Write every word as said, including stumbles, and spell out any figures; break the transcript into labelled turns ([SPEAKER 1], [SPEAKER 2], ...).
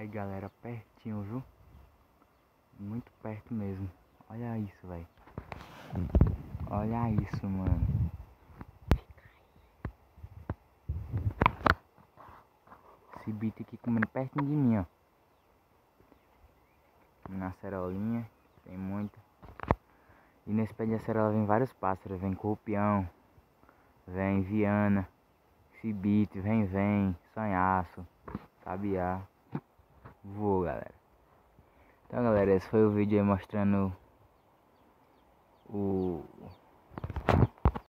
[SPEAKER 1] Aí galera, pertinho, viu? Muito perto mesmo. Olha isso, velho. Olha isso, mano. Esse bicho aqui comendo pertinho de mim, ó. Na acerolinha, tem muito. E nesse pé de acerola vem vários pássaros. Vem corpião, vem viana, cibite, vem, vem, sonhaço, sabiá. Voou, galera. Então galera, esse foi o vídeo aí mostrando o